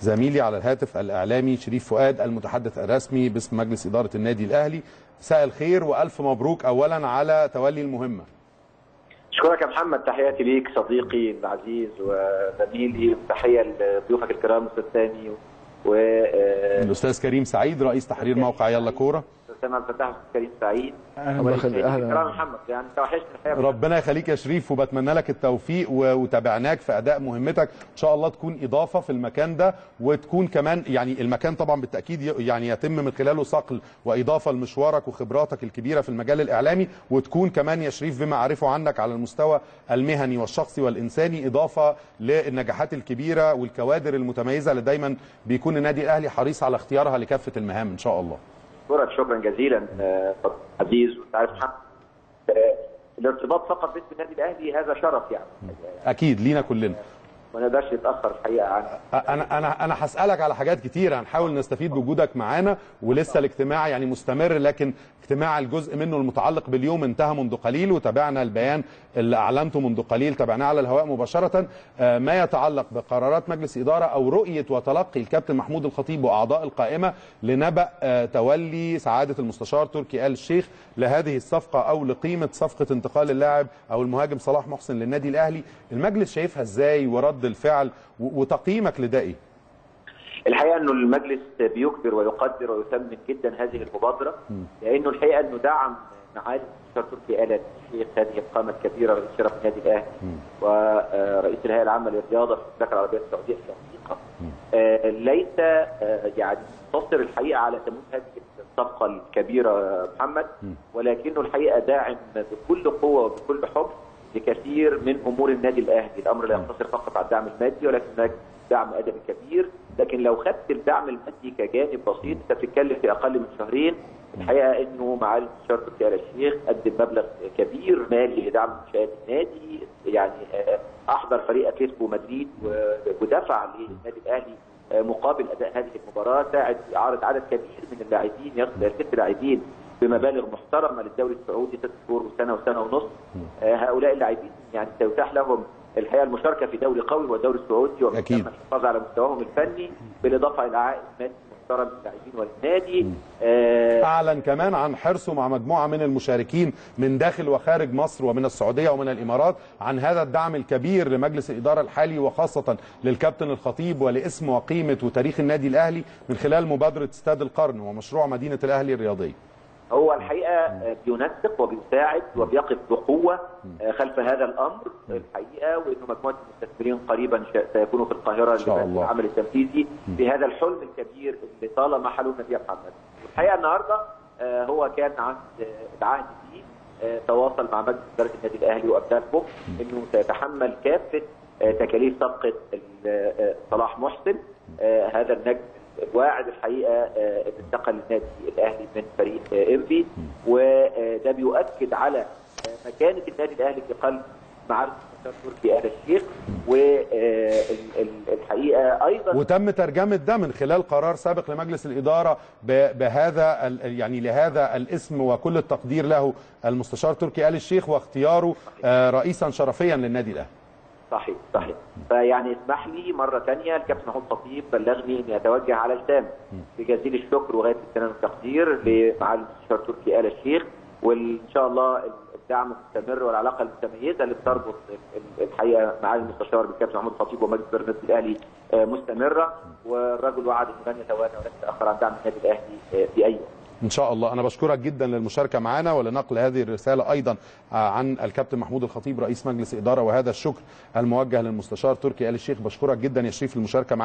زميلي على الهاتف الإعلامي شريف فؤاد المتحدث الرسمي باسم مجلس إدارة النادي الأهلي. مساء الخير وألف مبروك أولا على تولي المهمة. أشكرك يا محمد، تحياتي ليك صديقي العزيز وزميلي، تحية لضيوفك الكرام أستاذ سامي الأستاذ كريم سعيد رئيس تحرير موقع يلا كورة. أستاذ عبد الفتاح كريم سعيد. اهلا محمد، يعني توحشني الحقيقة. ربنا يخليك يا شريف، وبتمنى لك التوفيق وتابعناك في أداء مهمتك، إن شاء الله تكون إضافة في المكان ده، وتكون كمان يعني المكان طبعا بالتأكيد يعني يتم من خلاله صقل وإضافة لمشوارك وخبراتك الكبيرة في المجال الإعلامي، وتكون كمان يا شريف بما أعرفه عنك على المستوى المهني والشخصي والإنساني إضافة للنجاحات الكبيرة والكوادر المتميزة اللي دايما بيكون النادي الأهلي حريص على اختيارها لكافة المهام إن شاء الله. شكرا جزيلا عزيز. وانت عارف الارتباط فقط باسم النادي الاهلي هذا شرف يعني. اكيد لينا كلنا. ما نقدرش نتاخر الحقيقه عنه. انا هسالك على حاجات كتير، هنحاول نستفيد بوجودك معانا، ولسه الاجتماع يعني مستمر، لكن اجتماع الجزء منه المتعلق باليوم انتهى منذ قليل، وتابعنا البيان اللي اعلنته منذ قليل، تابعناه على الهواء مباشره. ما يتعلق بقرارات مجلس اداره او رؤيه وتلقي الكابتن محمود الخطيب واعضاء القائمه لنبأ تولي سعاده المستشار تركي آل الشيخ لهذه الصفقه او لقيمه صفقه انتقال اللاعب او المهاجم صلاح محسن للنادي الاهلي، المجلس شايفها ازاي ورد الفعل وتقييمك لده ايه؟ الحقيقه انه المجلس بيكبر ويقدر ويثمن جدا هذه المبادره، لانه الحقيقه انه دعم معالي المستشار تركي آل الشيخ هذه القامه الكبيره، رئيس شرف النادي الاهلي ورئيس الهيئه العامه للرياضه في المملكه العربيه السعوديه الشقيقه، ليس يعني مقتصر الحقيقه على تمويل هذه الصفقه الكبيره محمد، ولكنه الحقيقه داعم بكل قوه وبكل حب لكثير من امور النادي الاهلي. الامر لا يقتصر فقط على الدعم المادي، ولكن هناك دعم ادبي كبير. لكن لو خدت الدعم المادي كجانب بسيط، انت بتتكلم في اقل من شهرين الحقيقه انه معالي المستشار تركي آل الشيخ قدم مبلغ كبير مالي لدعم منشات النادي، يعني احضر فريق اتلتيكو مدريد ودفع للنادي الاهلي مقابل اداء هذه المباراه، ساعد عارض عدد كبير من اللاعبين، يصل 6 لاعبين بمبالغ محترمه للدوري السعودي 6 شهور وسنه وسنه ونص. هؤلاء اللاعبين يعني سيتاح لهم الحقيقه المشاركه في دوري قوي والدوري السعودي، وبالتالي الحفاظ على مستواهم الفني بالاضافه الى عائد مادي محترم للاعبين والنادي. اعلن كمان عن حرصه مع مجموعه من المشاركين من داخل وخارج مصر ومن السعوديه ومن الامارات عن هذا الدعم الكبير لمجلس الاداره الحالي، وخاصه للكابتن الخطيب ولاسم وقيمه وتاريخ النادي الاهلي من خلال مبادره استاد القرن ومشروع مدينه الاهلي الرياضيه. هو الحقيقه بينسق وبيساعد وبيقف بقوه خلف هذا الامر الحقيقه، وانه مجموعه المستثمرين قريبا سيكونوا في القاهره للعمل التنفيذي في هذا الحلم الكبير اللي طالما حلمنا فيه يا محمد. الحقيقه النهارده هو كان عند العهد فيه تواصل مع مجلس اداره النادي الاهلي وابداته انه سيتحمل كافه تكاليف صفقه صلاح محسن، هذا النجم الواعد الحقيقه اللي انتقل للنادي الاهلي من فريق انبي، وده بيؤكد على مكانه النادي الاهلي في قلب معارك المستشار تركي آل الشيخ. والحقيقه ايضا وتم ترجمه ده من خلال قرار سابق لمجلس الاداره بهذا يعني لهذا الاسم وكل التقدير له المستشار تركي آل الشيخ، واختياره رئيسا شرفيا للنادي الاهلي. صحيح. فيعني اسمح لي مره ثانيه، الكابتن محمود الخطيب بلغني اني اتوجه على لسان بجزيل الشكر وغايه الثناء والتقدير لمعالي المستشار تركي آل الشيخ، وان شاء الله الدعم مستمر والعلاقه المتميزه اللي بتربط الحقيقه معالي المستشار بالكابتن محمود الخطيب ومجلس اداره النادي الاهلي مستمره، والرجل وعد انه لن يتوانى ولن يتاخر عن دعم النادي الاهلي في اي وقت. ان شاء الله. انا بشكرك جدا للمشاركه معنا ولنقل هذه الرساله ايضا عن الكابتن محمود الخطيب رئيس مجلس اداره، وهذا الشكر الموجه للمستشار تركي آل الشيخ. بشكرك جدا يا شريف للمشاركه معنا.